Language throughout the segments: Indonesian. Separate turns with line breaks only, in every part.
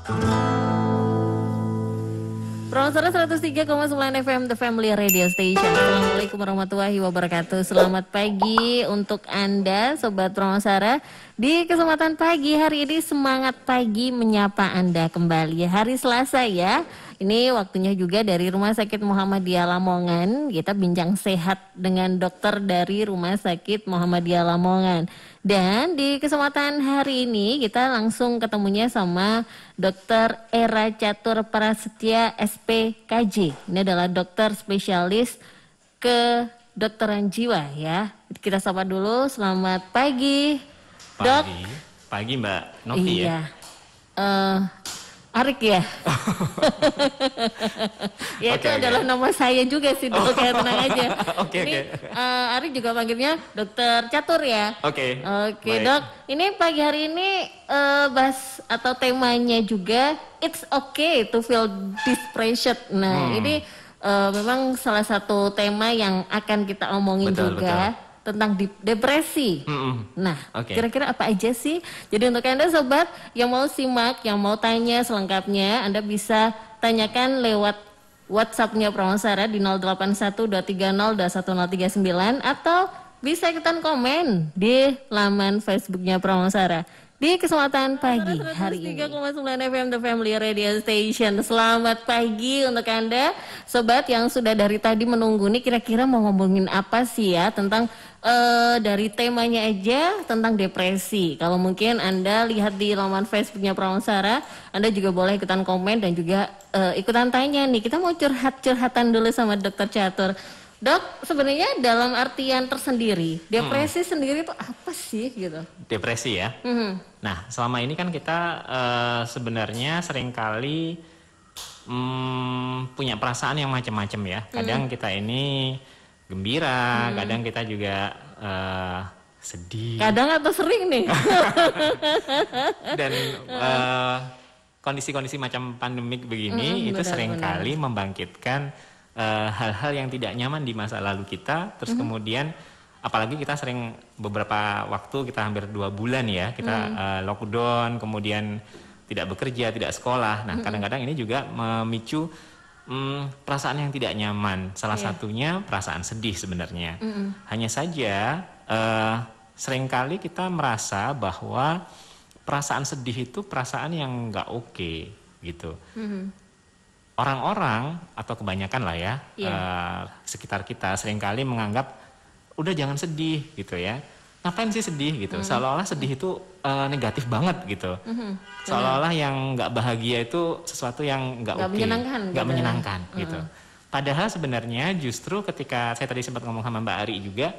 Promosora 103,9 FM The Family Radio Station. Assalamualaikum warahmatullahi wabarakatuh. Selamat pagi untuk Anda Sobat Promosara. Di kesempatan pagi hari ini semangat pagi menyapa Anda kembali. Hari Selasa ya. Ini waktunya juga dari Rumah Sakit Muhammadiyah Lamongan. Kita bincang sehat dengan dokter dari Rumah Sakit Muhammadiyah Lamongan. Dan di kesempatan hari ini kita langsung ketemunya sama Dr. Era Catur Prasetya SPKJ. Ini adalah dokter spesialis kedokteran jiwa ya. Kita sapa dulu, selamat pagi. Dok.
Pagi Mbak Novi
iya.
ya.
Arik ya. Ya itu adalah nama saya juga sih dok, ya tenang aja. Ini Arik juga panggilnya Dokter Catur ya. Oke, Dok. Ini pagi hari ini bahas atau temanya juga it's okay to feel depression. Nah ini memang salah satu tema yang akan kita omongin juga. Tentang depresi. Nah, kira-kira apa aja sih? Jadi untuk Anda sobat yang mau simak, yang mau tanya selengkapnya, Anda bisa tanyakan lewat WhatsApp-nya Promosara di 0812302139 atau bisa ikutan komen di laman Facebook-nya Promosara. Di kesempatan pagi hari ini 3,9 FM The Family Radio Station. Selamat pagi untuk Anda sobat yang sudah dari tadi menunggu nih, kira-kira mau ngomongin apa sih ya tentang dari temanya aja tentang depresi. Kalau mungkin Anda lihat di laman Facebooknya Promosara, Anda juga boleh ikutan komen dan juga ikutan tanya nih. Kita mau curhatan dulu sama Dokter Catur. Dok, sebenarnya dalam artian tersendiri, depresi sendiri itu apa sih gitu?
Depresi ya. Nah, selama ini kan kita sebenarnya seringkali punya perasaan yang macam-macam ya. Kadang kita ini gembira, kadang kita juga sedih.
Kadang atau sering nih.
Dan kondisi-kondisi macam pandemik begini itu seringkali membangkitkan hal-hal yang tidak nyaman di masa lalu kita. Terus kemudian apalagi kita sering beberapa waktu, kita hampir 2 bulan ya, kita lockdown, kemudian tidak bekerja, tidak sekolah. Nah kadang-kadang ini juga memicu perasaan yang tidak nyaman. Salah satunya perasaan sedih sebenarnya. Hanya saja seringkali kita merasa bahwa perasaan sedih itu perasaan yang nggak oke gitu. Orang-orang atau kebanyakan lah ya sekitar kita seringkali menganggap udah jangan sedih gitu ya. Ngapain sih sedih gitu? Seolah-olah sedih itu negatif banget gitu. Seolah-olah yang nggak bahagia itu sesuatu yang nggak oke, nggak menyenangkan gitu. Padahal sebenarnya justru ketika saya tadi sempat ngomong sama Mbak Ari juga,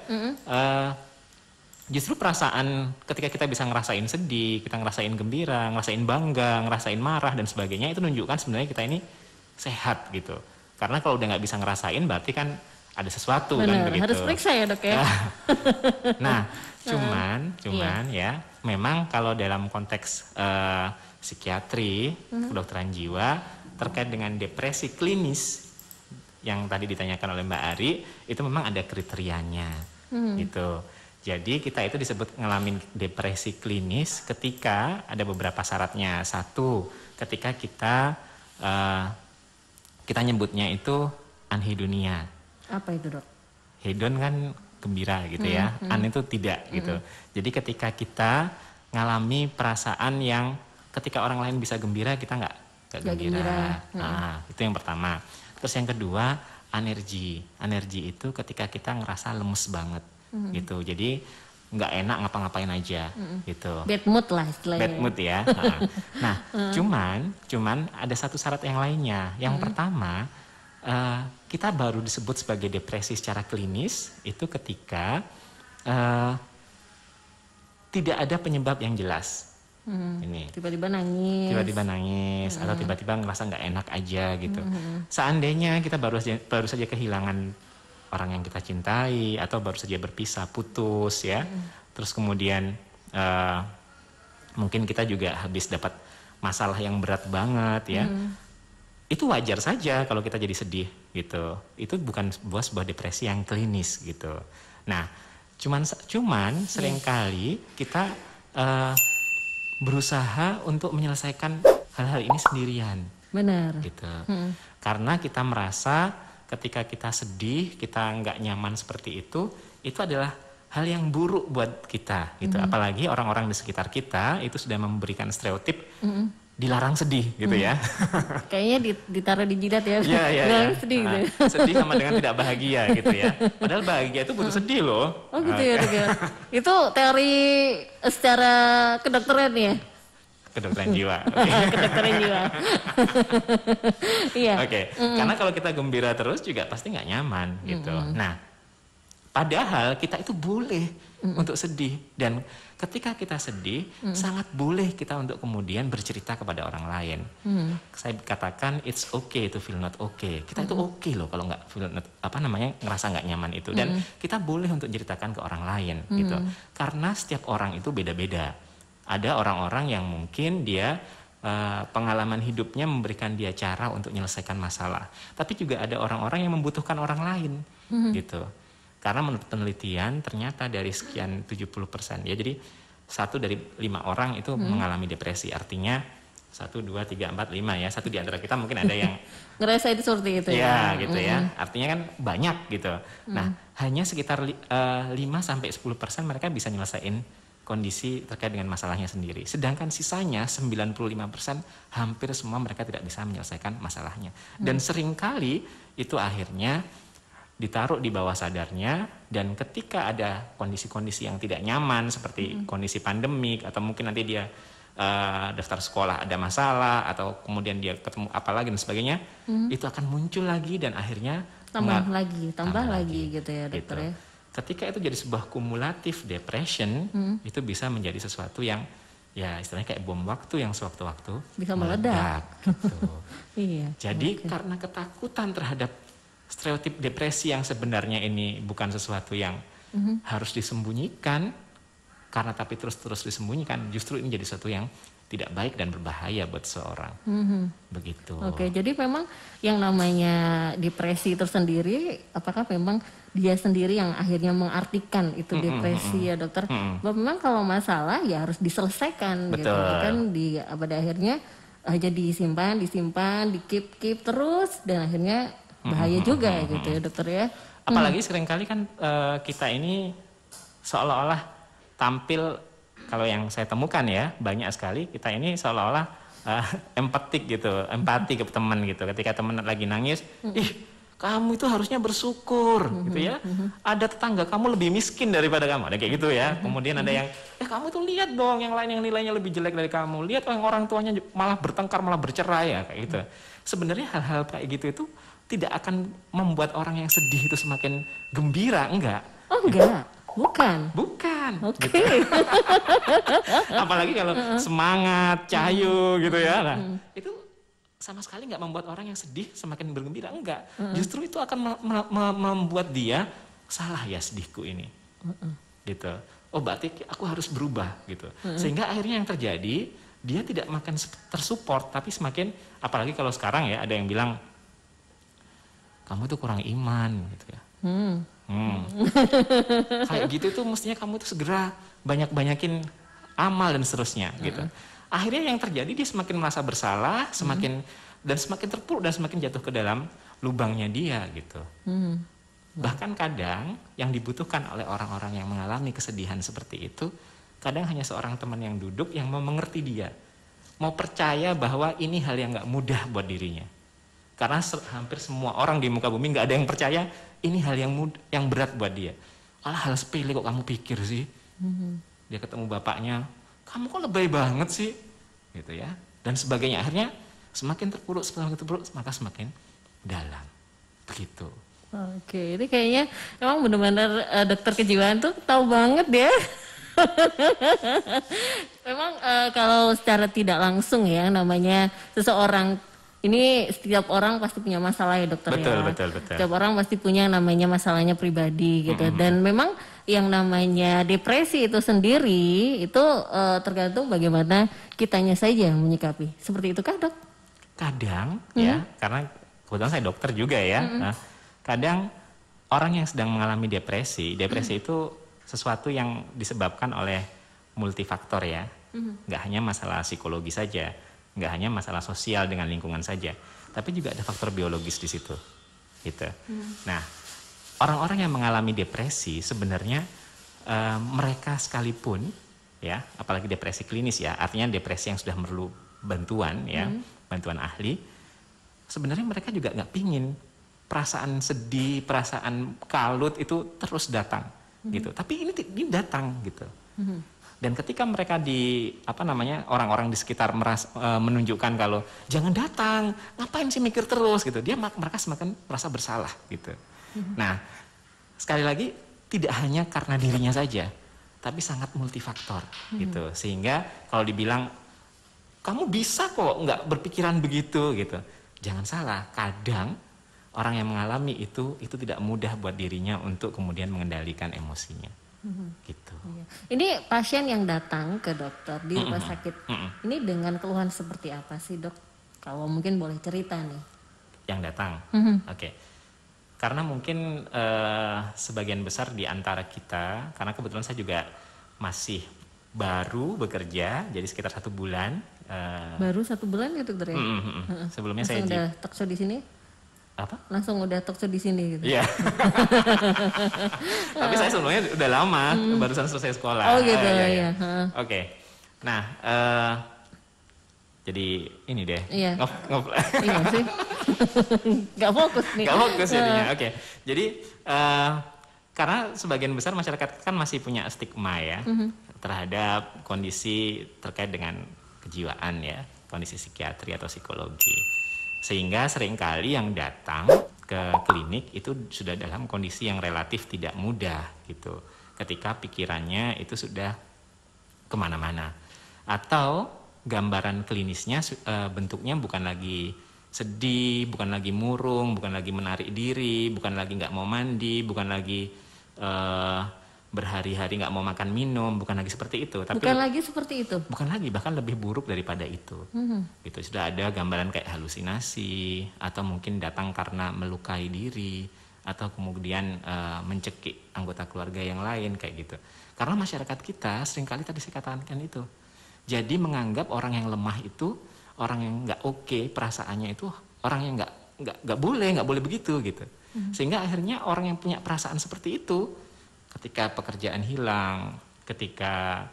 justru perasaan ketika kita bisa ngerasain sedih, kita ngerasain gembira, ngerasain bangga, ngerasain marah dan sebagainya, itu menunjukkan sebenarnya kita ini sehat gitu. Karena kalau udah nggak bisa ngerasain berarti kan ada sesuatu. Bener, kan begitu.
Harus periksa ya dok ya.
Nah, cuman ya, memang kalau dalam konteks psikiatri, kedokteran jiwa terkait dengan depresi klinis yang tadi ditanyakan oleh Mbak Ari, itu memang ada kriterianya gitu. Jadi kita itu disebut ngalamin depresi klinis ketika ada beberapa syaratnya. Satu, ketika kita nyebutnya itu anhedonia.
Apa itu dok?
Hedon kan gembira gitu ya, an itu tidak gitu. Jadi ketika kita ngalami perasaan yang ketika orang lain bisa gembira, kita nggak gembira. Nah itu yang pertama. Terus yang kedua, anergi. Anergi itu ketika kita ngerasa lemes banget gitu. Jadi nggak enak ngapa-ngapain aja gitu.
Bad mood lah istilahnya.
Bad mood ya. Nah, cuman ada satu syarat yang lainnya. Yang pertama, kita baru disebut sebagai depresi secara klinis itu ketika tidak ada penyebab yang jelas. Ini
tiba-tiba nangis
atau tiba-tiba ngerasa nggak enak aja gitu. Seandainya kita baru saja kehilangan orang yang kita cintai atau baru saja berpisah, putus ya. Terus kemudian mungkin kita juga habis dapat masalah yang berat banget ya. Itu wajar saja kalau kita jadi sedih gitu. Itu bukan sebuah depresi yang klinis gitu. Nah, cuman seringkali kita berusaha untuk menyelesaikan hal-hal ini sendirian.
Benar.
Gitu. Karena kita merasa ketika kita sedih, kita nggak nyaman seperti itu adalah hal yang buruk buat kita. Gitu. Apalagi orang-orang di sekitar kita itu sudah memberikan stereotip dilarang sedih gitu ya.
Kayaknya ditaruh di jidat ya.
Iya.
Sedih gitu.
Sedih sama dengan tidak bahagia gitu ya. Padahal bahagia itu butuh sedih loh.
Oh gitu ya dok ya. Itu teori secara kedokteran ya?
Kedokteran jiwa.
Kedokteran jiwa. Iya.
Oke. Karena kalau kita gembira terus juga pasti nggak nyaman gitu. Nah, padahal kita itu boleh untuk sedih, dan ketika kita sedih sangat boleh kita untuk kemudian bercerita kepada orang lain. Saya katakan it's okay to feel not okay. Kita itu oke loh kalau nggak feel not, ngerasa nggak nyaman itu, dan kita boleh untuk ceritakan ke orang lain gitu. Karena setiap orang itu beda-beda. Ada orang-orang yang mungkin dia pengalaman hidupnya memberikan dia cara untuk menyelesaikan masalah. Tapi juga ada orang-orang yang membutuhkan orang lain gitu. Karena menurut penelitian ternyata dari sekian 70%, ya jadi 1 dari 5 orang itu mengalami depresi. Artinya 1, 2, 3, 4, 5 ya. 1 di antara kita mungkin ada yang
ngerasa itu seperti itu ya.
Gitu ya. Artinya kan banyak gitu. Nah, hanya sekitar 5-10% mereka bisa nyelesain kondisi terkait dengan masalahnya sendiri. Sedangkan sisanya 95% hampir semua mereka tidak bisa menyelesaikan masalahnya. Dan seringkali itu akhirnya ditaruh di bawah sadarnya, dan ketika ada kondisi-kondisi yang tidak nyaman seperti kondisi pandemik, atau mungkin nanti dia daftar sekolah ada masalah, atau kemudian dia ketemu apalagi dan sebagainya, itu akan muncul lagi dan akhirnya
tambah lagi gitu ya dokter
gitu.
Ya.
Ketika itu jadi sebuah kumulatif depression, itu bisa menjadi sesuatu yang ya istilahnya kayak bom waktu yang sewaktu-waktu
bisa meledak
gitu.
Iya.
Jadi karena ketakutan terhadap stereotip depresi yang sebenarnya ini bukan sesuatu yang harus disembunyikan, karena tapi terus-terus disembunyikan, justru ini jadi sesuatu yang tidak baik dan berbahaya buat seorang. Begitu.
Oke, jadi memang yang namanya depresi tersendiri, apakah memang dia sendiri yang akhirnya mengartikan itu depresi ya dokter? Bahwa memang kalau masalah ya harus diselesaikan.
Betul.
Gitu kan, pada akhirnya aja disimpan, di keep terus, dan akhirnya bahaya juga gitu ya dokter ya.
Apalagi seringkali kan kita ini seolah-olah tampil, kalau yang saya temukan ya banyak sekali, kita ini seolah-olah empati ke teman gitu. Ketika teman lagi nangis, ih kamu itu harusnya bersyukur gitu ya. Ada tetangga kamu lebih miskin daripada kamu, ada kayak gitu ya. Kemudian ada yang kamu tuh lihat dong yang lain yang nilainya lebih jelek dari kamu. Lihat orang tuanya malah bertengkar, malah bercerai ya kayak gitu. Sebenarnya hal-hal kayak gitu itu tidak akan membuat orang yang sedih itu semakin gembira, enggak.
Oh enggak, bukan.
Oke. Gitu. Apalagi kalau semangat, cahayu gitu ya. Nah, itu sama sekali nggak membuat orang yang sedih semakin bergembira, enggak. Justru itu akan membuat dia salah ya sedihku ini. Gitu. Oh berarti aku harus berubah gitu. Sehingga akhirnya yang terjadi, dia tidak makin tersupport, tapi semakin, apalagi kalau sekarang ya ada yang bilang kamu tuh kurang iman gitu ya. Kayak gitu tuh mestinya kamu tuh segera banyakin amal dan seterusnya gitu. Akhirnya yang terjadi dia semakin merasa bersalah, semakin terpuruk dan semakin jatuh ke dalam lubangnya dia gitu. Bahkan kadang yang dibutuhkan oleh orang-orang yang mengalami kesedihan seperti itu, kadang hanya seorang teman yang duduk yang mau mengerti dia, mau percaya bahwa ini hal yang nggak mudah buat dirinya. Karena hampir semua orang di muka bumi nggak ada yang percaya ini hal yang berat buat dia. Hal sepele kok kamu pikir sih. Dia ketemu bapaknya, kamu kok lebay banget sih, gitu ya, dan sebagainya. Akhirnya semakin terpuruk, maka semakin dalam, begitu.
Oke, ini kayaknya emang benar-benar dokter kejiwaan tuh tahu banget ya. Memang kalau secara tidak langsung ya, namanya seseorang. Ini setiap orang pasti punya masalah ya dokter.
Betul.
Setiap orang pasti punya namanya masalahnya pribadi gitu. Dan memang yang namanya depresi itu sendiri itu tergantung bagaimana kitanya saja yang menyikapi. Seperti itu kah dok?
Kadang ya, karena kebetulan saya dokter juga ya. Nah, kadang orang yang sedang mengalami depresi itu sesuatu yang disebabkan oleh multifaktor ya. Nggak hanya masalah psikologi saja, nggak hanya masalah sosial dengan lingkungan saja, tapi juga ada faktor biologis di situ. Gitu. Nah, orang-orang yang mengalami depresi sebenarnya mereka sekalipun ya, apalagi depresi klinis ya, artinya depresi yang sudah perlu bantuan ya, bantuan ahli, sebenarnya mereka juga nggak pingin perasaan sedih, perasaan kalut itu terus datang gitu. Tapi ini datang gitu. Dan ketika mereka orang-orang di sekitar menunjukkan kalau jangan datang, ngapain sih mikir terus gitu, mereka semakin merasa bersalah gitu. Nah, sekali lagi tidak hanya karena dirinya saja, tapi sangat multifaktor gitu. Sehingga kalau dibilang kamu bisa kok nggak berpikiran begitu gitu, jangan salah. Kadang orang yang mengalami itu tidak mudah buat dirinya untuk kemudian mengendalikan emosinya. Gitu.
Ini pasien yang datang ke dokter di rumah sakit, ini dengan keluhan seperti apa sih dok? Kalau mungkin boleh cerita nih.
Yang datang, oke. Karena mungkin sebagian besar di antara kita, karena kebetulan saya juga masih baru bekerja, jadi sekitar 1 bulan.
Baru 1 bulan ya dokter ya?
Sebelumnya
langsung
saya
udah talkshow di sini?
Apa?
Langsung udah talkshow di sini gitu?
Iya. Tapi saya sebelumnya udah lama, barusan selesai sekolah.
Oh gitu ya.
Oke. Nah, jadi ini deh.
Iya.
Ngobrol.
Iya sih. Gak fokus nih.
Gak fokus jadinya. Oke. Jadi karena sebagian besar masyarakat kan masih punya stigma ya terhadap kondisi terkait dengan kejiwaan ya, kondisi psikiatri atau psikologi. Sehingga seringkali yang datang ke klinik itu sudah dalam kondisi yang relatif tidak mudah gitu. Ketika pikirannya itu sudah kemana-mana. Atau gambaran klinisnya bentuknya bukan lagi sedih, bukan lagi murung, bukan lagi menarik diri, bukan lagi nggak mau mandi, bukan lagi berhari-hari nggak mau makan minum, bukan lagi seperti itu. Tapi
bukan lagi seperti itu?
Bukan lagi, bahkan lebih buruk daripada itu. Gitu, sudah ada gambaran kayak halusinasi, atau mungkin datang karena melukai diri, atau kemudian mencekik anggota keluarga yang lain kayak gitu. Karena masyarakat kita seringkali tadi saya katakan itu, jadi menganggap orang yang lemah itu, orang yang nggak oke perasaannya itu, orang yang nggak boleh begitu gitu. Sehingga akhirnya orang yang punya perasaan seperti itu, ketika pekerjaan hilang, ketika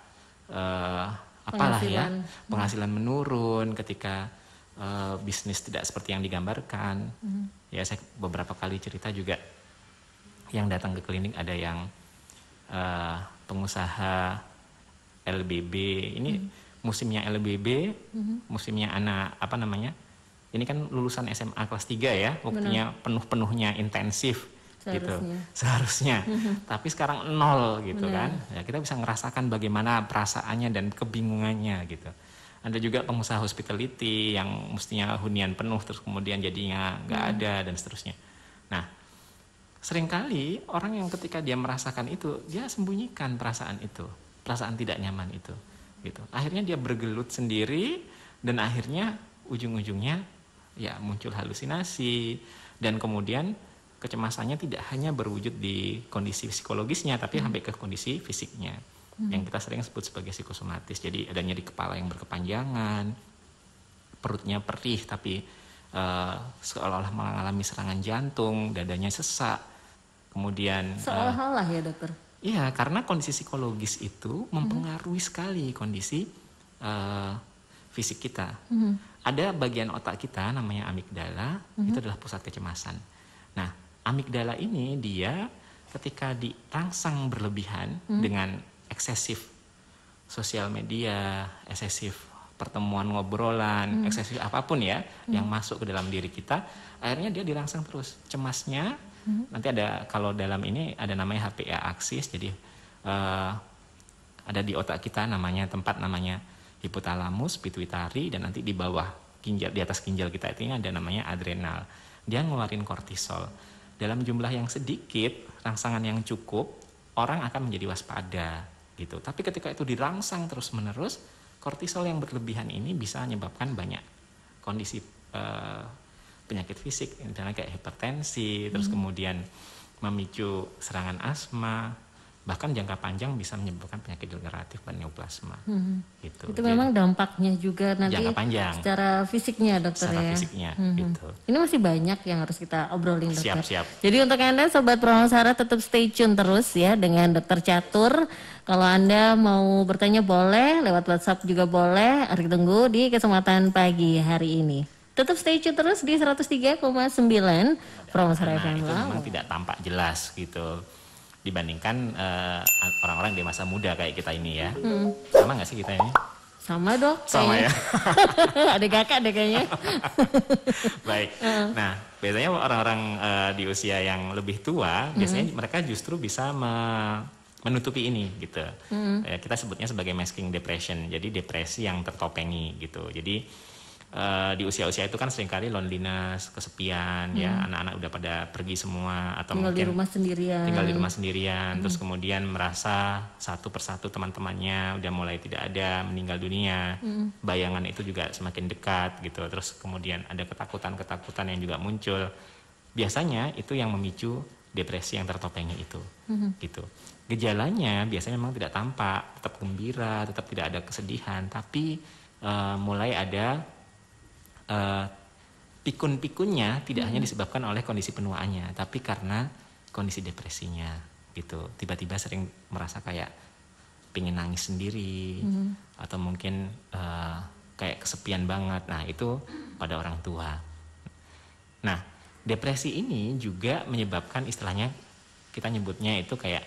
penghasilan menurun, ketika bisnis tidak seperti yang digambarkan, ya saya beberapa kali cerita juga yang datang ke klinik ada yang pengusaha LBB, ini musimnya LBB, musimnya anak ini kan lulusan SMA kelas 3 ya, waktunya penuh-penuhnya intensif. Seharusnya. Tapi sekarang 0 gitu. Kan ya, kita bisa ngerasakan bagaimana perasaannya dan kebingungannya gitu. Ada juga pengusaha hospitality yang mestinya hunian penuh terus kemudian jadinya nggak ada dan seterusnya. Nah, seringkali orang yang ketika dia merasakan itu, dia sembunyikan perasaan itu, perasaan tidak nyaman itu gitu. Akhirnya dia bergelut sendiri dan akhirnya ujung-ujungnya ya muncul halusinasi dan kemudian kecemasannya tidak hanya berwujud di kondisi psikologisnya, tapi sampai ke kondisi fisiknya, yang kita sering sebut sebagai psikosomatis. Jadi adanya di kepala yang berkepanjangan, perutnya perih, tapi seolah-olah mengalami serangan jantung, dadanya sesak, kemudian
seolah-olah ya dokter?
Iya, karena kondisi psikologis itu mempengaruhi sekali kondisi fisik kita. Ada bagian otak kita namanya amigdala, itu adalah pusat kecemasan. Nah, amigdala ini dia ketika dirangsang berlebihan dengan eksesif sosial media, eksesif pertemuan ngobrolan, eksesif apapun ya yang masuk ke dalam diri kita, akhirnya dia dirangsang terus. Cemasnya nanti ada, kalau dalam ini ada namanya HPA aksis, jadi ada di otak kita tempat namanya hipotalamus, pituitari, dan nanti di bawah ginjal, di atas ginjal kita itu ada namanya adrenal. Dia ngeluarin kortisol. Dalam jumlah yang sedikit, rangsangan yang cukup, orang akan menjadi waspada gitu. Tapi ketika itu dirangsang terus-menerus, kortisol yang berlebihan ini bisa menyebabkan banyak kondisi penyakit fisik, misalnya kayak hipertensi, terus kemudian memicu serangan asma, bahkan jangka panjang bisa menyebabkan penyakit degeneratif pada neoplasma. Gitu.
Itu memang dampaknya juga nanti
jangka panjang.
Secara fisiknya dokter
secara
ya.
fisiknya gitu.
Ini masih banyak yang harus kita obrolin dokter.
Siap.
Jadi untuk Anda Sobat Pramawasara tetap stay tune terus ya dengan Dokter Catur. Kalau Anda mau bertanya boleh, lewat WhatsApp juga boleh. Ari tunggu di kesempatan pagi hari ini. Tetap stay tune terus di 103,9 Pramawasara FM.
Itu memang tidak tampak jelas gitu. Dibandingkan orang-orang di masa muda kayak kita ini ya. Sama nggak sih kita ini?
Sama dok.
Sama ya.
Ada kakak deh kayaknya.
Baik. Nah, biasanya orang-orang di usia yang lebih tua, biasanya mereka justru bisa menutupi ini gitu. Kita sebutnya sebagai masking depression. Jadi depresi yang tertopengi gitu. Jadi di usia-usia itu kan seringkali loneliness, kesepian, ya anak-anak udah pada pergi semua atau
tinggal
mungkin
tinggal
di rumah sendirian, terus kemudian merasa satu persatu teman-temannya udah mulai tidak ada, meninggal dunia, bayangan itu juga semakin dekat gitu, terus kemudian ada ketakutan-ketakutan yang juga muncul, biasanya itu yang memicu depresi yang tertopengi itu, gitu. Gejalanya biasanya memang tidak tampak, tetap gembira, tetap tidak ada kesedihan, tapi mulai ada pikun-pikunnya tidak hanya disebabkan oleh kondisi penuaannya, tapi karena kondisi depresinya gitu. Tiba-tiba sering merasa kayak pengen nangis sendiri, atau mungkin kayak kesepian banget. Nah itu pada orang tua. Nah depresi ini juga menyebabkan istilahnya kita nyebutnya itu kayak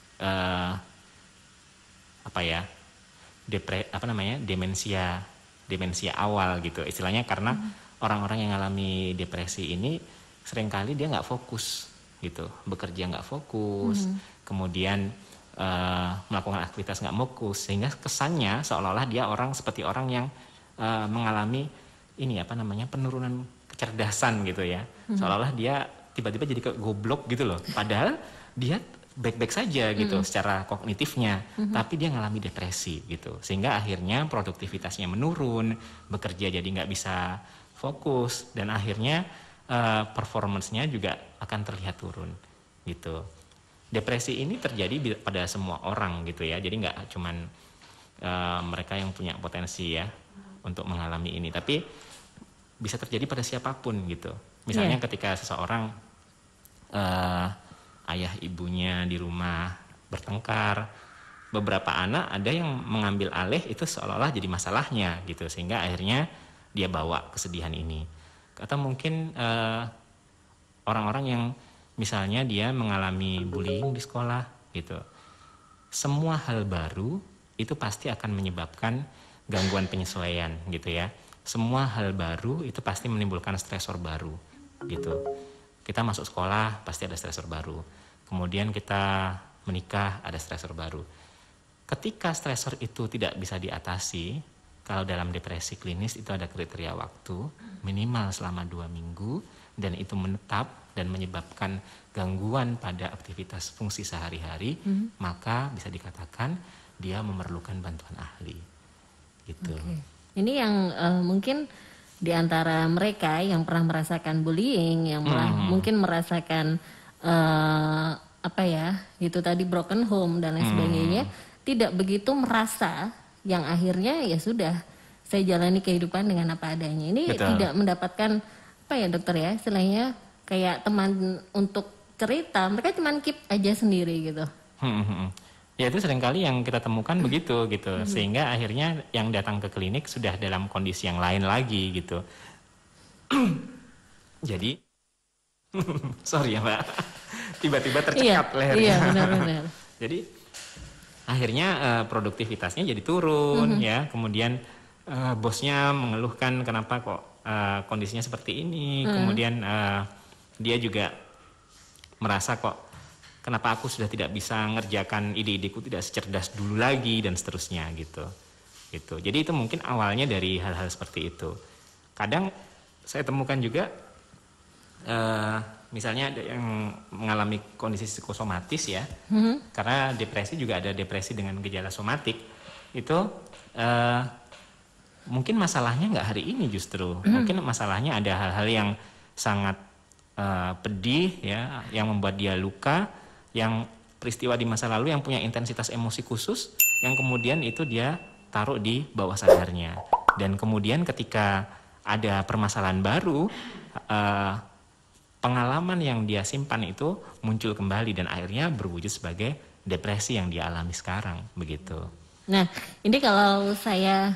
demensia awal gitu istilahnya, karena orang-orang yang mengalami depresi ini seringkali dia nggak fokus gitu, bekerja nggak fokus, kemudian melakukan aktivitas nggak fokus, sehingga kesannya seolah-olah dia seperti orang yang mengalami penurunan kecerdasan gitu ya, seolah-olah dia tiba-tiba jadi kayak goblok gitu loh, padahal dia baik-baik saja gitu secara kognitifnya, tapi dia ngalami depresi gitu, sehingga akhirnya produktivitasnya menurun, bekerja jadi nggak bisa fokus, dan akhirnya performance-nya juga akan terlihat turun gitu. Depresi ini terjadi pada semua orang gitu ya, jadi nggak cuman mereka yang punya potensi ya untuk mengalami ini, tapi bisa terjadi pada siapapun gitu. Misalnya ketika seseorang ayah ibunya di rumah bertengkar, beberapa anak ada yang mengambil alih itu seolah-olah jadi masalahnya gitu, sehingga akhirnya dia bawa kesedihan ini. Atau mungkin orang-orang yang misalnya dia mengalami bullying di sekolah gitu. Semua hal baru itu pasti akan menyebabkan gangguan penyesuaian gitu ya. Semua hal baru itu pasti menimbulkan stresor baru gitu. Kita masuk sekolah pasti ada stresor baru. Kemudian kita menikah ada stresor baru. Ketika stresor itu tidak bisa diatasi, kalau dalam depresi klinis itu ada kriteria waktu minimal selama 2 minggu, dan itu menetap dan menyebabkan gangguan pada aktivitas fungsi sehari-hari, maka bisa dikatakan dia memerlukan bantuan ahli. Gitu.
Ini yang mungkin di antara mereka yang pernah merasakan bullying, yang mungkin merasakan itu tadi broken home dan lain sebagainya, tidak begitu merasa yang akhirnya ya sudah saya jalani kehidupan dengan apa adanya. Ini tidak mendapatkan dokter ya, istilahnya kayak teman untuk cerita, mereka cuma keep aja sendiri gitu.
Ya itu seringkali yang kita temukan begitu gitu, sehingga akhirnya yang datang ke klinik sudah dalam kondisi yang lain lagi gitu. Jadi sorry ya Mbak, tiba-tiba tercekat lehernya.
Iya benar-benar.
Jadi akhirnya produktivitasnya jadi turun ya, kemudian bosnya mengeluhkan kenapa kok kondisinya seperti ini, kemudian dia juga merasa kok kenapa aku sudah tidak bisa ngerjakan ide-ideku, tidak secerdas dulu lagi, dan seterusnya gitu. Jadi itu mungkin awalnya dari hal-hal seperti itu. Kadang saya temukan juga misalnya ada yang mengalami kondisi psikosomatis ya, karena depresi juga ada depresi dengan gejala somatik. Itu mungkin masalahnya nggak hari ini justru, mungkin masalahnya ada hal-hal yang sangat pedih ya, yang membuat dia luka, yang peristiwa di masa lalu yang punya intensitas emosi khusus, yang kemudian itu dia taruh di bawah sadarnya. Dan kemudian ketika ada permasalahan baru, pengalaman yang dia simpan itu muncul kembali dan akhirnya berwujud sebagai depresi yang dia alami sekarang, begitu.
Nah, ini kalau saya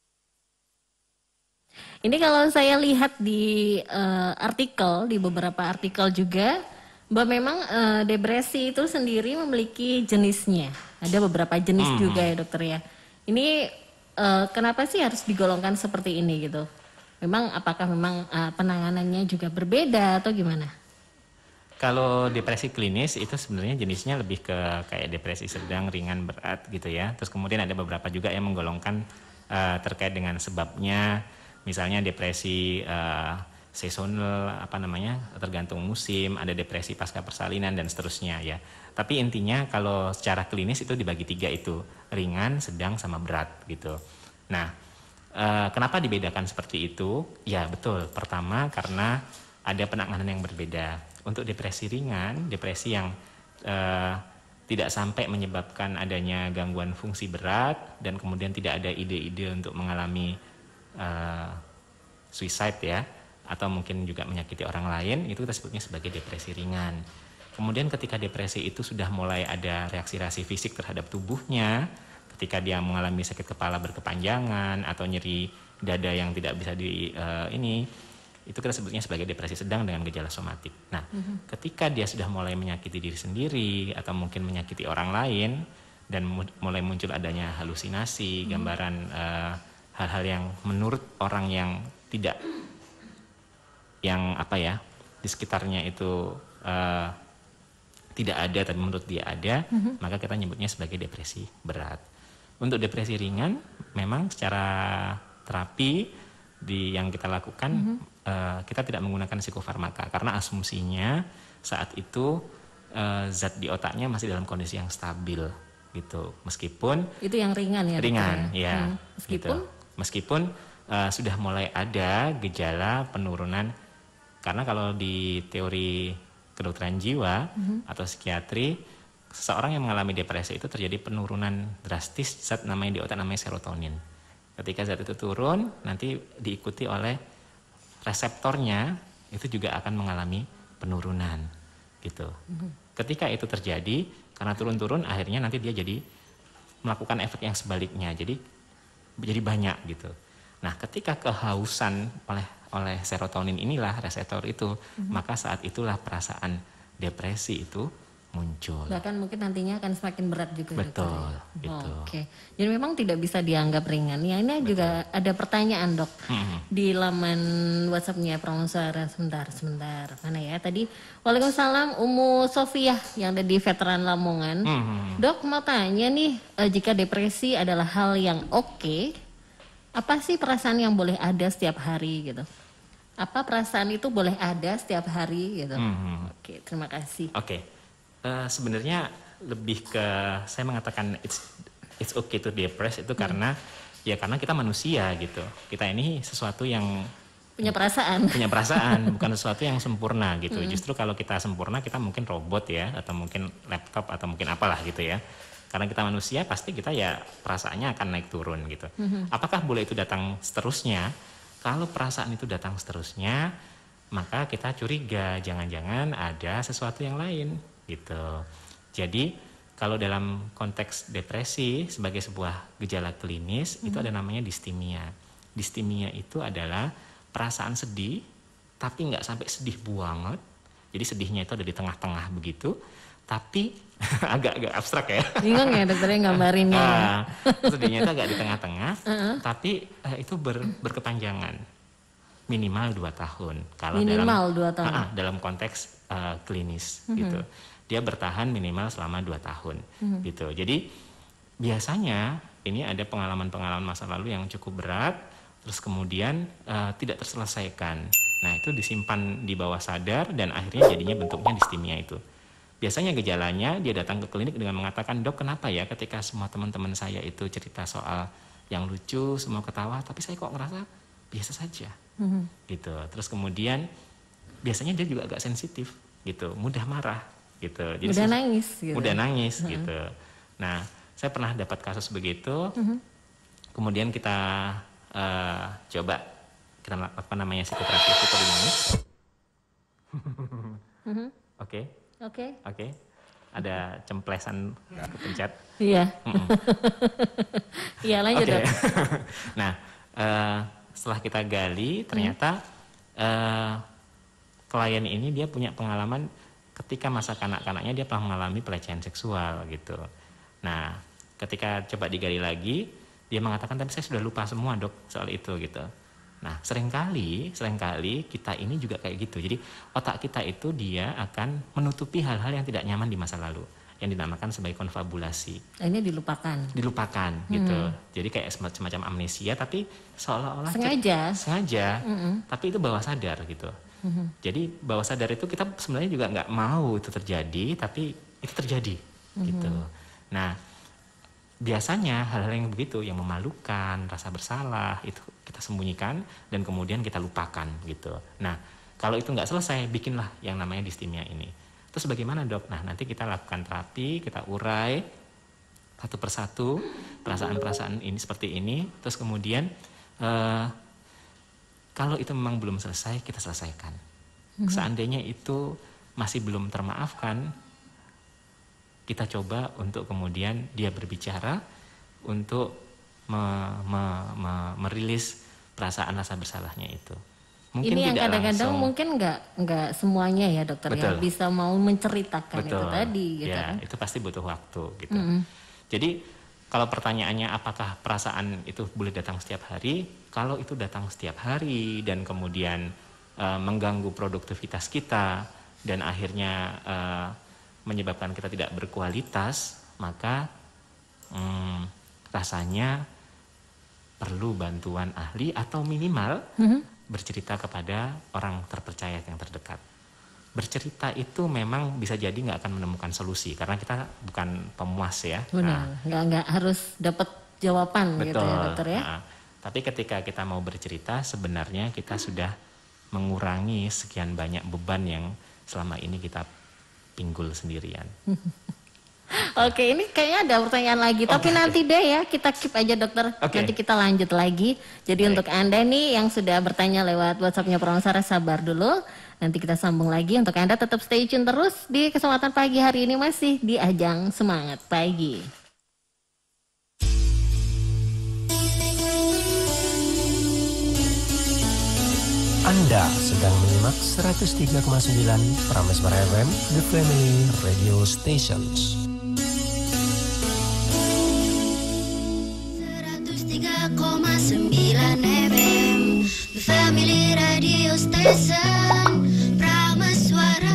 lihat di artikel, di beberapa artikel juga, bahwa memang depresi itu sendiri memiliki jenisnya. Ada beberapa jenis juga ya dokter ya. Ini kenapa sih harus digolongkan seperti ini gitu? Memang apakah memang penanganannya juga berbeda atau gimana?
Kalau depresi klinis itu sebenarnya jenisnya lebih ke kayak depresi sedang, ringan, berat gitu ya. Terus kemudian ada beberapa juga yang menggolongkan terkait dengan sebabnya, misalnya depresi seasonal, tergantung musim, ada depresi pasca persalinan dan seterusnya ya. Tapi intinya kalau secara klinis itu dibagi 3 itu, ringan, sedang, sama berat gitu. Nah, kenapa dibedakan seperti itu? Ya betul, pertama karena ada penanganan yang berbeda. Untuk depresi ringan, depresi yang tidak sampai menyebabkan adanya gangguan fungsi berat dan kemudian tidak ada ide-ide untuk mengalami suicide ya, atau mungkin juga menyakiti orang lain, itu kita sebutnya sebagai depresi ringan. Kemudian ketika depresi itu sudah mulai ada reaksi-reaksi fisik terhadap tubuhnya, ketika dia mengalami sakit kepala berkepanjangan atau nyeri dada yang tidak bisa itu kita sebutnya sebagai depresi sedang dengan gejala somatik. Nah, ketika dia sudah mulai menyakiti diri sendiri atau mungkin menyakiti orang lain dan mulai muncul adanya halusinasi, gambaran hal-hal yang menurut orang yang tidak, di sekitarnya itu tidak ada tapi menurut dia ada, maka kita nyebutnya sebagai depresi berat. Untuk depresi ringan, memang secara terapi yang kita lakukan, kita tidak menggunakan psikofarmaka karena asumsinya saat itu zat di otaknya masih dalam kondisi yang stabil gitu. Meskipun
itu yang ringan ya.
Ringan, ya.
Meskipun
gitu. Meskipun sudah mulai ada gejala penurunan, karena kalau di teori kedokteran jiwa atau psikiatri, seseorang yang mengalami depresi itu terjadi penurunan drastis zat namanya di otak namanya serotonin. Ketika zat itu turun, nanti diikuti oleh reseptornya itu juga akan mengalami penurunan gitu. Ketika itu terjadi, karena turun-turun, akhirnya nanti dia jadi melakukan efek yang sebaliknya, jadi banyak gitu. Nah, ketika kehausan oleh serotonin inilah reseptor itu, maka saat itulah perasaan depresi itu muncul.
Bahkan mungkin nantinya akan semakin berat juga.
Betul, gitu.
Oke. Jadi memang tidak bisa dianggap ringan. Ya, ini juga ada pertanyaan dok di laman WhatsApp-nya Prameswara. Sebentar. Mana ya? Tadi Waalaikumsalam Umu Sofiah yang ada di Veteran Lamongan. Dok mau tanya nih, jika depresi adalah hal yang oke, apa sih perasaan yang boleh ada setiap hari gitu? Apa perasaan itu boleh ada setiap hari gitu? Oke, terima kasih.
Oke. Sebenarnya lebih ke saya mengatakan it's okay to depress itu karena kita manusia gitu. Kita ini sesuatu yang
punya perasaan,
bukan sesuatu yang sempurna gitu. Justru kalau kita sempurna kita mungkin robot ya, atau mungkin laptop atau mungkin apalah gitu ya. Karena kita manusia pasti kita ya perasaannya akan naik turun gitu. Apakah boleh itu datang seterusnya? Kalau perasaan itu datang seterusnya, maka kita curiga jangan-jangan ada sesuatu yang lain gitu. Jadi kalau dalam konteks depresi sebagai sebuah gejala klinis itu ada namanya distimia. Distimia itu adalah perasaan sedih tapi nggak sampai sedih banget. Jadi sedihnya itu ada di tengah-tengah begitu, tapi agak abstrak ya.
Bingung ya dokternya gambarinnya.
Sedihnya itu agak di tengah-tengah, tapi itu berkepanjangan. Minimal 2 tahun. Kalau dalam konteks klinis gitu. Dia bertahan minimal selama 2 tahun gitu. Jadi biasanya ini ada pengalaman-pengalaman masa lalu yang cukup berat, terus kemudian tidak terselesaikan. Nah itu disimpan di bawah sadar dan akhirnya jadinya bentuknya distimia itu. Biasanya gejalanya dia datang ke klinik dengan mengatakan, dok kenapa ya ketika semua teman-teman saya itu cerita soal yang lucu, semua ketawa, tapi saya kok ngerasa biasa saja gitu. Terus kemudian biasanya dia juga agak sensitif gitu, mudah marah gitu. Jadi
udah nangis gitu.
Udah nangis gitu. Nah, saya pernah dapat kasus begitu. Kemudian kita coba kita apa namanya psikoterapi psikodinamik. Oke. Ada cemplesan kepencet.
Iya. Iya, lanjut Dok.
Nah, setelah kita gali ternyata klien ini dia punya pengalaman ketika masa kanak-kanaknya dia pernah mengalami pelecehan seksual gitu. Nah, ketika coba digali lagi, dia mengatakan tapi saya sudah lupa semua Dok soal itu gitu. Nah, seringkali kita ini juga kayak gitu. Jadi otak kita itu dia akan menutupi hal-hal yang tidak nyaman di masa lalu, yang dinamakan sebagai konfabulasi.
Ini dilupakan
gitu. Jadi kayak semacam amnesia, tapi seolah-olah
sengaja.
Tapi itu bawah sadar gitu. Jadi bawah sadar itu kita sebenarnya juga nggak mau itu terjadi, tapi itu terjadi gitu. Nah, biasanya hal-hal yang begitu, yang memalukan, rasa bersalah, itu kita sembunyikan dan kemudian kita lupakan gitu. Nah, kalau itu nggak selesai, bikinlah yang namanya distimia ini. Terus bagaimana Dok? Nah, nanti kita lakukan terapi, kita urai satu persatu perasaan-perasaan ini seperti ini. Terus kemudian kalau itu memang belum selesai, kita selesaikan. Seandainya itu masih belum termaafkan, kita coba untuk kemudian dia berbicara untuk merilis perasaan rasa bersalahnya itu.
Mungkin ini yang kadang-kadang mungkin nggak semuanya ya dokter. Betul. Ya bisa mau menceritakan. Betul. Itu tadi gitu
ya,
kan.
Itu pasti butuh waktu gitu. Jadi kalau pertanyaannya apakah perasaan itu boleh datang setiap hari, kalau itu datang setiap hari dan kemudian mengganggu produktivitas kita dan akhirnya menyebabkan kita tidak berkualitas, maka rasanya perlu bantuan ahli atau minimal bercerita kepada orang terpercaya yang terdekat. Bercerita itu memang bisa jadi nggak akan menemukan solusi karena kita bukan pemuas ya.
Benar, nggak harus dapat jawaban. Betul. Gitu ya dokter ya.
Tapi ketika kita mau bercerita sebenarnya kita sudah mengurangi sekian banyak beban yang selama ini kita pinggul sendirian.
Oke, ini kayaknya ada pertanyaan lagi, tapi nanti deh ya, kita keep aja dokter. Nanti kita lanjut lagi. Jadi untuk Anda nih yang sudah bertanya lewat WhatsApp-nya Prameswara, sabar dulu. Nanti kita sambung lagi. Untuk Anda tetap stay tune terus di kesempatan pagi hari ini masih di Ajang Semangat Pagi.
Anda sedang menyimak 103,9 Prameswara FM, The Family Radio Stations.
103,9 FM, The Family Radio Station, Prameswara.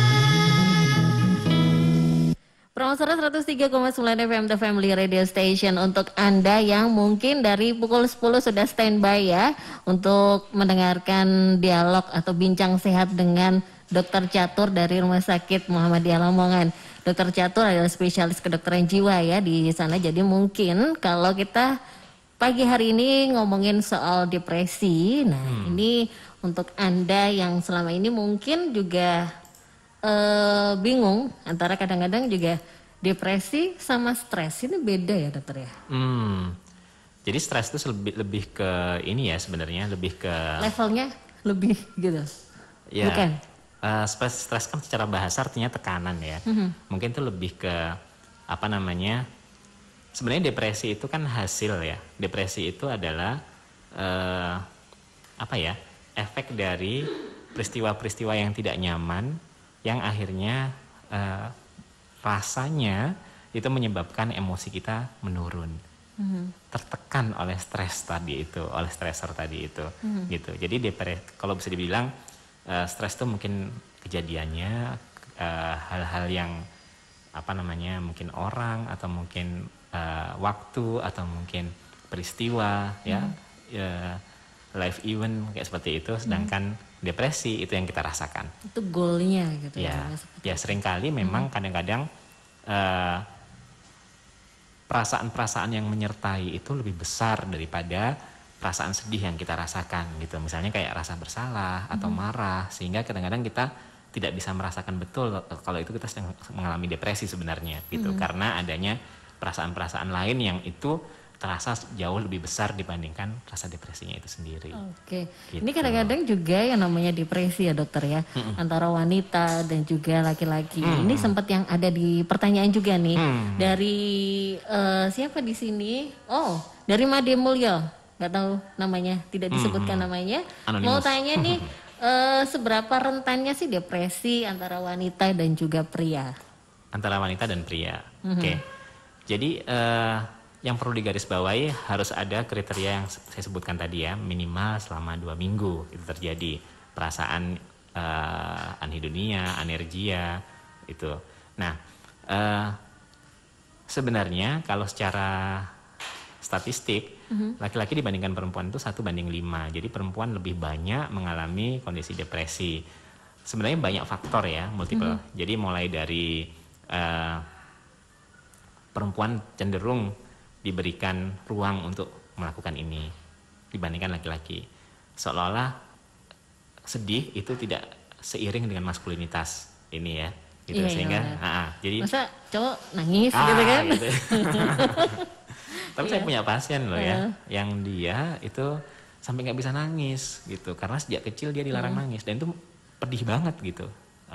Prameswara 103,9 FM The Family Radio Station. Untuk Anda yang mungkin dari pukul 10 sudah standby ya untuk mendengarkan dialog atau bincang sehat dengan Dr. Catur dari Rumah Sakit Muhammadiyah Lamongan. Dr. Catur adalah spesialis kedokteran jiwa ya di sana. Jadi mungkin kalau kita pagi hari ini ngomongin soal depresi, nah ini untuk Anda yang selama ini mungkin juga bingung antara kadang-kadang juga depresi sama stres, ini beda ya dokter ya?
Jadi stres itu lebih ke ini ya sebenarnya, lebih ke
levelnya lebih gitu.
Ya,
bukan?
Stres kan secara bahasa artinya tekanan ya. Mungkin itu lebih ke apa namanya? Sebenarnya depresi itu kan hasil ya. Depresi itu adalah apa ya? Efek dari peristiwa-peristiwa yang tidak nyaman yang akhirnya rasanya itu menyebabkan emosi kita menurun, tertekan oleh stres tadi itu, oleh stresor tadi itu, gitu. Jadi depresi, kalau bisa dibilang stres itu mungkin kejadiannya hal-hal yang apa namanya, mungkin orang atau mungkin waktu atau mungkin peristiwa ya, life event kayak seperti itu. Sedangkan depresi itu yang kita rasakan.
Itu goalnya gitu
ya. Ya seringkali memang kadang-kadang perasaan-perasaan yang menyertai itu lebih besar daripada perasaan sedih yang kita rasakan gitu. Misalnya kayak rasa bersalah atau marah, sehingga kadang-kadang kita tidak bisa merasakan betul kalau itu kita sedang mengalami depresi sebenarnya gitu, karena adanya perasaan-perasaan lain yang itu terasa jauh lebih besar dibandingkan rasa depresinya itu sendiri.
Oke.
Gitu.
Ini kadang-kadang juga yang namanya depresi ya dokter ya, antara wanita dan juga laki-laki. Ini sempat yang ada di pertanyaan juga nih dari siapa di sini? Oh, dari Made Mulyo. Nggak tahu namanya, tidak disebutkan namanya.
Anonymous.
Mau tanya nih, seberapa rentannya sih depresi antara wanita dan juga pria?
Antara wanita dan pria. Oke. Jadi yang perlu digarisbawahi harus ada kriteria yang saya sebutkan tadi ya, minimal selama 2 minggu itu terjadi perasaan anhedonia, anergia itu. Nah, sebenarnya kalau secara statistik laki-laki dibandingkan perempuan itu 1:5. Jadi perempuan lebih banyak mengalami kondisi depresi. Sebenarnya banyak faktor ya, multiple. Jadi mulai dari perempuan cenderung diberikan ruang untuk melakukan ini dibandingkan laki-laki. Seolah-olah sedih itu tidak seiring dengan maskulinitas ini ya, gitu.
Iya,
Sehingga jadi
masa cowok nangis gitu kan?
Gitu. Tapi saya punya pasien loh ya, yang dia itu sampai nggak bisa nangis gitu, karena sejak kecil dia dilarang nangis dan itu pedih banget gitu.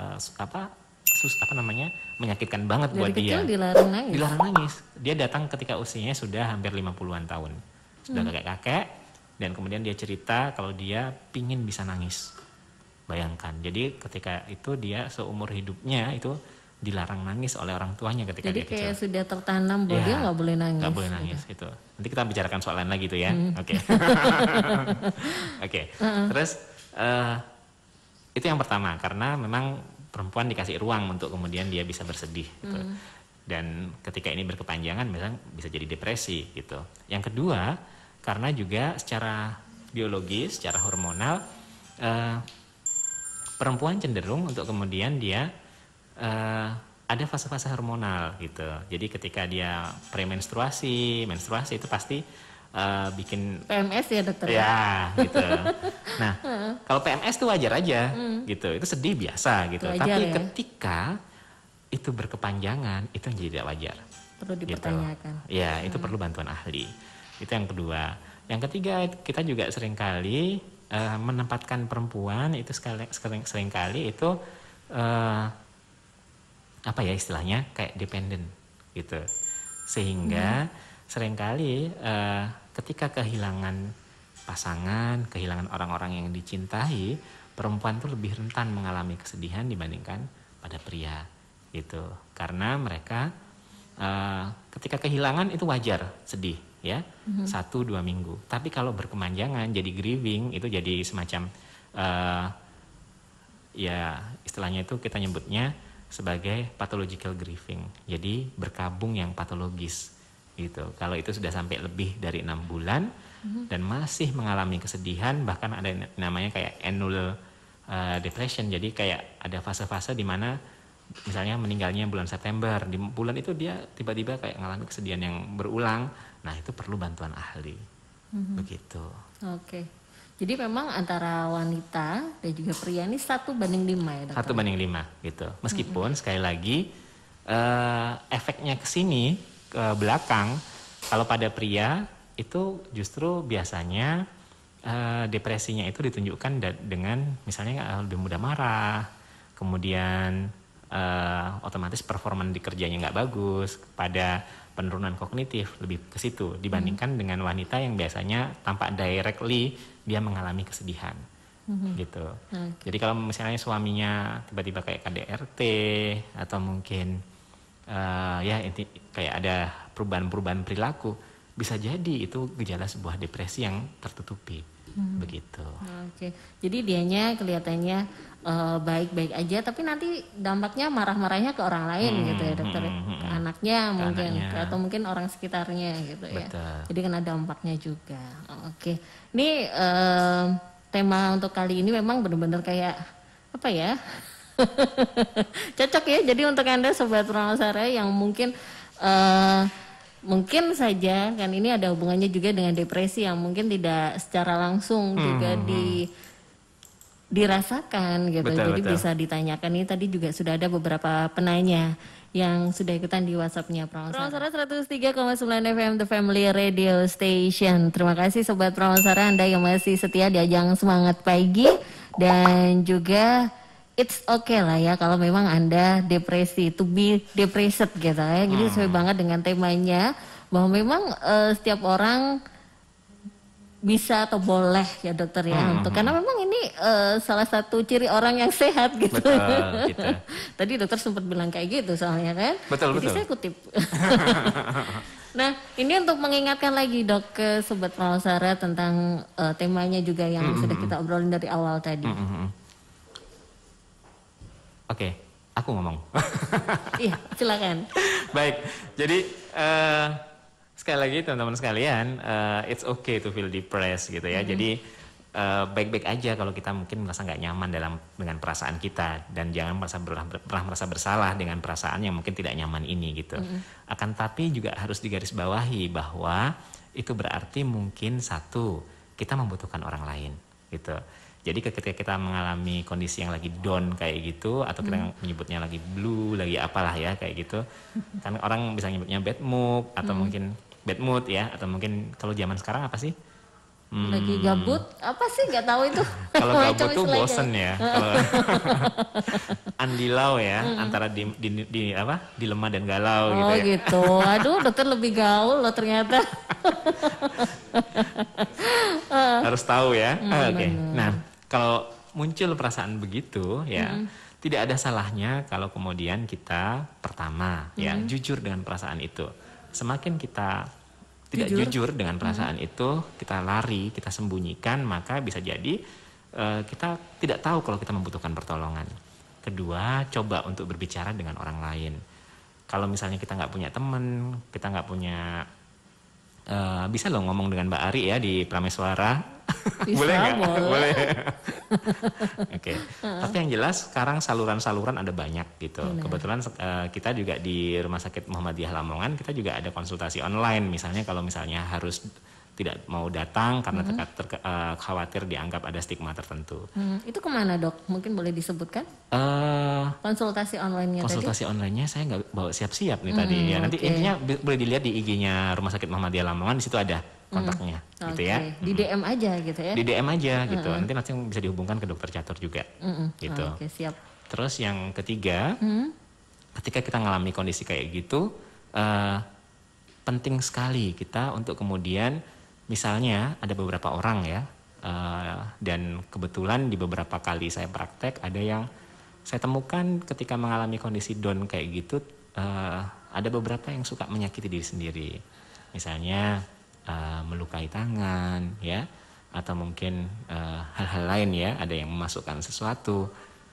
Menyakitkan banget
Dari
buat
kecil
dia.
dilarang nangis.
Dilarang nangis. Dia datang ketika usianya sudah hampir 50-an tahun. Sudah kakek-kakek, dan kemudian dia cerita kalau dia pingin bisa nangis. Bayangkan. Jadi ketika itu dia seumur hidupnya itu dilarang nangis oleh orang tuanya ketika
Jadi
dia kecil.
kayak sudah tertanam bahwa dia nggak boleh nangis.
Nggak boleh nangis itu. Nanti kita bicarakan soal lain lagi tuh ya. Oke. Oke. Terus itu yang pertama, karena memang perempuan dikasih ruang untuk kemudian dia bisa bersedih gitu. Dan ketika ini berkepanjangan misalnya bisa jadi depresi gitu. Yang kedua, karena juga secara biologis, secara hormonal perempuan cenderung untuk kemudian dia ada fase-fase hormonal gitu. Jadi ketika dia premenstruasi, menstruasi itu pasti bikin
PMS ya dokter?
Ya, gitu. Nah, kalau PMS itu wajar aja, gitu. Itu sedih biasa, gitu.
Wajar,
tapi
ya?
ketika itu berkepanjangan, itu menjadi tidak wajar.
Perlu dipertanyakan.
Gitu. Ya, itu perlu bantuan ahli. Itu yang kedua. Yang ketiga, kita juga seringkali menempatkan perempuan itu seringkali itu apa ya istilahnya kayak dependen, gitu. Sehingga seringkali ketika kehilangan pasangan, kehilangan orang-orang yang dicintai, perempuan tuh lebih rentan mengalami kesedihan dibandingkan pada pria, gitu. Karena mereka ketika kehilangan itu wajar sedih, ya, 1-2 minggu. Tapi kalau berkepanjangan jadi grieving, itu jadi semacam ya istilahnya itu kita nyebutnya sebagai pathological grieving. Jadi berkabung yang patologis. Gitu. Kalau itu sudah sampai lebih dari 6 bulan dan masih mengalami kesedihan, bahkan ada namanya kayak annual depression. Jadi kayak ada fase-fase di mana misalnya meninggalnya bulan September, di bulan itu dia tiba-tiba kayak mengalami kesedihan yang berulang. Nah, itu perlu bantuan ahli. Begitu.
Oke. Jadi memang antara wanita dan juga pria ini 1:5 ya dokter?
1:5 gitu. Meskipun sekali lagi efeknya ke sini ke belakang, kalau pada pria itu justru biasanya depresinya itu ditunjukkan dengan misalnya lebih mudah marah, kemudian otomatis performa di kerjanya nggak bagus, pada penurunan kognitif lebih ke situ dibandingkan dengan wanita yang biasanya tampak directly dia mengalami kesedihan. Gitu. Jadi kalau misalnya suaminya tiba-tiba kayak KDRT atau mungkin kayak ada perubahan-perubahan perilaku, bisa jadi itu gejala sebuah depresi yang tertutupi. Begitu.
Oke. Jadi dianya kelihatannya baik-baik aja, tapi nanti dampaknya marah-marahnya ke orang lain gitu ya dokter, ke anaknya mungkin, atau mungkin orang sekitarnya gitu ya.
Betul.
Jadi kena dampaknya juga. Oke. Ini tema untuk kali ini memang benar-benar kayak apa ya? Cocok ya. Jadi untuk Anda Sobat Prameswara yang mungkin mungkin saja kan ini ada hubungannya juga dengan depresi yang mungkin tidak secara langsung juga dirasakan gitu.
Betul,
Jadi
betul.
bisa ditanyakan. Ini tadi juga sudah ada beberapa penanya yang sudah ikutan di WhatsApp-nya Prameswara 103,9 FM The Family Radio Station. Terima kasih Sobat Prameswara Anda yang masih setia di ajang Semangat Pagi, dan juga it's okay lah ya kalau memang Anda depresi, to be depressed gitu ya. Jadi sesuai banget dengan temanya bahwa memang setiap orang bisa atau boleh ya dokter ya untuk, karena memang ini salah satu ciri orang yang sehat gitu.
Betul, gitu.
Tadi dokter sempat bilang kayak gitu soalnya kan.
Betul,
Jadi
betul.
saya kutip. Nah, ini untuk mengingatkan lagi dok ke Sobat Prameswara tentang temanya juga yang sudah kita obrolin dari awal tadi.
Oke, aku ngomong.
Iya, silakan.
Baik, jadi sekali lagi teman-teman sekalian, it's okay to feel depressed gitu ya. Jadi baik-baik aja kalau kita mungkin merasa nggak nyaman dengan perasaan kita, dan jangan pernah merasa bersalah dengan perasaan yang mungkin tidak nyaman ini gitu. Akan tapi juga harus digarisbawahi bahwa itu berarti mungkin satu, kita membutuhkan orang lain gitu. Jadi ketika kita mengalami kondisi yang lagi down kayak gitu, atau kita menyebutnya lagi blue, lagi apalah ya kayak gitu, kan orang bisa nyebutnya bad mood atau mungkin bad mood ya, atau mungkin kalau zaman sekarang apa sih?
Lagi gabut, apa sih nggak tahu itu.
Kalau
Macam
gabut tuh
istilahnya.
bosen ya. Kalau andilau ya, antara dilema dan galau gitu
Oh
ya.
gitu. Aduh, dokter lebih gaul loh ternyata.
Harus tahu ya. Oke. Nah, kalau muncul perasaan begitu ya, tidak ada salahnya kalau kemudian kita pertama ya jujur dengan perasaan itu. Semakin kita tidak jujur dengan perasaan itu, kita lari, kita sembunyikan, maka bisa jadi kita tidak tahu kalau kita membutuhkan pertolongan. Kedua, coba untuk berbicara dengan orang lain. Kalau misalnya kita nggak punya teman, kita nggak punya, bisa loh ngomong dengan Mbak Ari ya di Prameswara.
Bisa,
Boleh nggak?
boleh.
Boleh. Oke. Tapi yang jelas sekarang saluran-saluran ada banyak gitu. Kebetulan kita juga di Rumah Sakit Muhammadiyah Lamongan, kita juga ada konsultasi online. Misalnya kalau misalnya harus tidak mau datang karena khawatir dianggap ada stigma tertentu.
Itu kemana dok? Mungkin boleh disebutkan? Konsultasi online-nya tadi?
Konsultasi online-nya saya nggak bawa siap-siap nih tadi ya. Nanti
oke.
intinya boleh dilihat di IG-nya Rumah Sakit Muhammadiyah Lamongan, di situ ada kontaknya gitu ya.
Di DM aja gitu ya?
Di DM aja gitu. Nanti langsung bisa dihubungkan ke dokter catur juga. Gitu.
Oke, siap.
Terus yang ketiga, ketika kita mengalami kondisi kayak gitu, penting sekali kita untuk kemudian, misalnya ada beberapa orang ya, dan kebetulan di beberapa kali saya praktek, ada yang saya temukan ketika mengalami kondisi down kayak gitu, ada beberapa yang suka menyakiti diri sendiri. Misalnya melukai tangan ya, atau mungkin hal-hal lain ya, ada yang memasukkan sesuatu.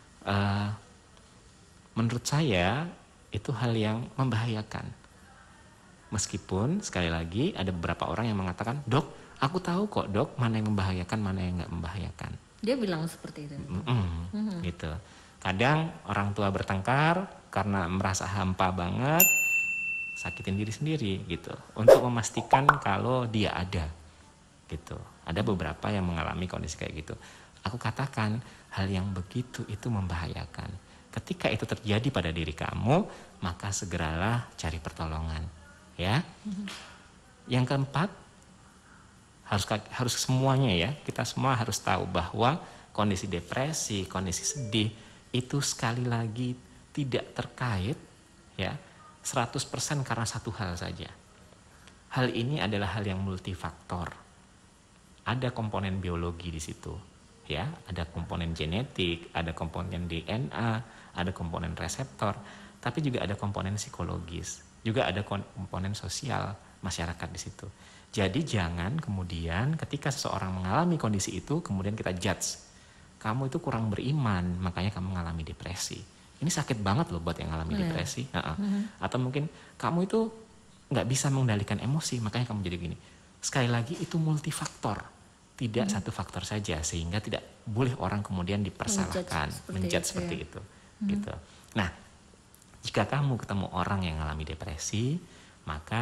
Menurut saya itu hal yang membahayakan. Meskipun sekali lagi ada beberapa orang yang mengatakan, dok, aku tahu kok dok mana yang membahayakan, mana yang nggak membahayakan.
Dia bilang seperti itu.
Gitu. Kadang orang tua bertengkar karena merasa hampa banget, sakitin diri sendiri gitu, untuk memastikan kalau dia ada gitu. Ada beberapa yang mengalami kondisi kayak gitu. Aku katakan hal yang begitu itu membahayakan. Ketika itu terjadi pada diri kamu, maka segeralah cari pertolongan ya. Yang keempat, harus semuanya ya, kita semua harus tahu bahwa kondisi depresi, kondisi sedih itu sekali lagi tidak terkait ya 100% karena satu hal saja. Hal ini adalah hal yang multifaktor. Ada komponen biologi di situ, ya, ada komponen genetik, ada komponen DNA, ada komponen reseptor, tapi juga ada komponen psikologis, juga ada komponen sosial masyarakat di situ. Jadi jangan kemudian ketika seseorang mengalami kondisi itu kemudian kita judge, kamu itu kurang beriman, makanya kamu mengalami depresi. Ini sakit banget loh buat yang mengalami depresi. Atau mungkin kamu itu nggak bisa mengendalikan emosi, makanya kamu jadi gini. Sekali lagi itu multifaktor, tidak satu faktor saja, sehingga tidak boleh orang kemudian dipersalahkan, menjudge seperti itu. Gitu. Nah, jika kamu ketemu orang yang mengalami depresi, maka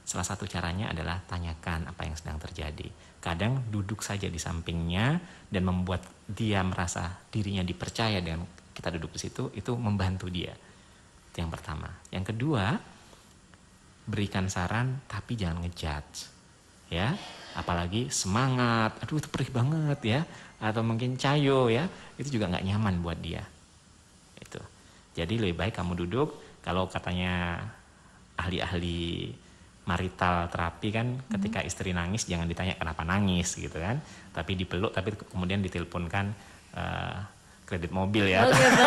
Salah satu caranya adalah tanyakan apa yang sedang terjadi. Kadang duduk saja di sampingnya dan membuat dia merasa dirinya dipercaya dengan kita duduk di situ, itu membantu dia. Itu yang pertama. Yang kedua, berikan saran tapi jangan ngejudge. Ya, apalagi semangat, aduh itu perih banget ya, atau mungkin cayo ya, itu juga nggak nyaman buat dia. Itu. Jadi lebih baik kamu duduk. Kalau katanya ahli-ahli marital terapi kan, ketika istri nangis jangan ditanya kenapa nangis gitu kan, tapi dipeluk, tapi kemudian diteleponkan kredit mobil ya.
Oh, gitu.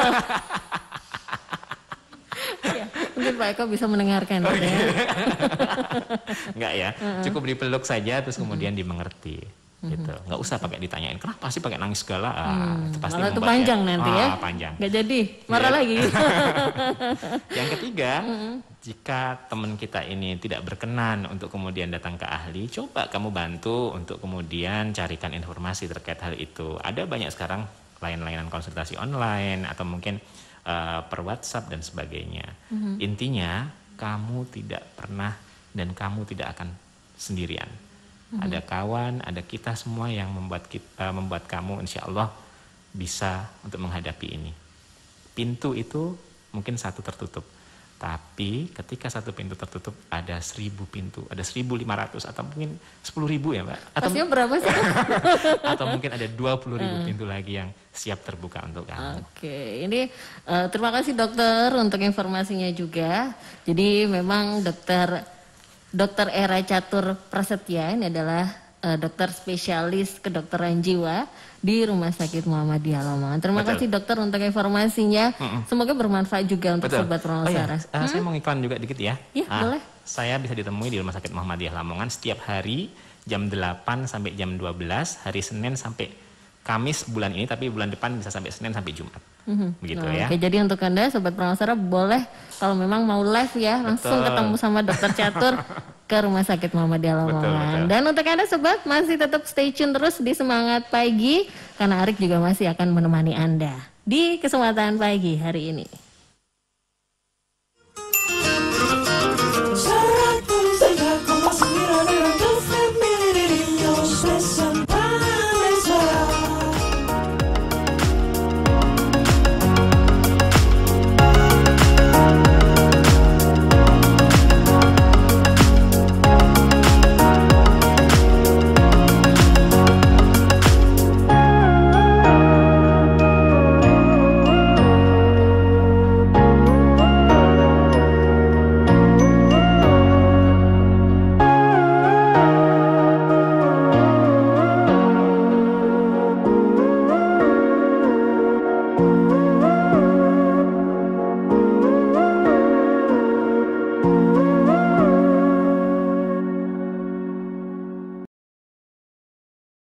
Ya, mungkin Pak Eko bisa mendengarkan gitu ya.
Enggak ya, cukup dipeluk saja terus kemudian dimengerti. Gitu. Nggak usah pakai ditanyain kenapa sih pakai nangis segala. Itu pasti
malah itu
membuat
panjang
dia,
nanti ya.
Panjang.
Nggak jadi, marah
Ya.
lagi.
Yang ketiga, jika teman kita ini tidak berkenan untuk kemudian datang ke ahli, coba kamu bantu untuk kemudian carikan informasi terkait hal itu. Ada banyak sekarang layanan konsultasi online atau mungkin per WhatsApp dan sebagainya. Intinya kamu tidak pernah dan kamu tidak akan sendirian. Ada kawan, ada kita semua yang membuat kamu insya Allah bisa untuk menghadapi ini. Pintu itu mungkin satu tertutup, tapi ketika satu pintu tertutup ada 1000 pintu, ada 1500 atau mungkin 10.000 ya Mbak. Atau
Pastinya berapa sih?
atau mungkin ada 20.000 pintu lagi yang siap terbuka untuk kamu.
Oke, ini terima kasih dokter untuk informasinya juga. Jadi memang Dokter Era Catur Prasetya ini adalah dokter spesialis kedokteran jiwa di Rumah Sakit Muhammadiyah Lamongan. Terima
Betul.
kasih dokter untuk informasinya. Semoga bermanfaat juga untuk Sobat Prameswara.
Saya mau iklan juga dikit ya.
Ya, boleh.
Saya bisa ditemui di Rumah Sakit Muhammadiyah Lamongan setiap hari jam 8 sampai jam 12, hari Senin sampai Kamis bulan ini, tapi bulan depan bisa sampai Senin sampai Jumat. Begitu ya.
Oke, jadi untuk Anda Sobat Prameswara boleh kalau memang mau live ya langsung
Betul.
ketemu sama Dokter Catur ke Rumah Sakit Muhammadiyah Lamongan.
betul.
Dan untuk Anda Sobat masih tetap stay tune terus di Semangat Pagi karena Arik juga masih akan menemani Anda di kesempatan pagi hari ini.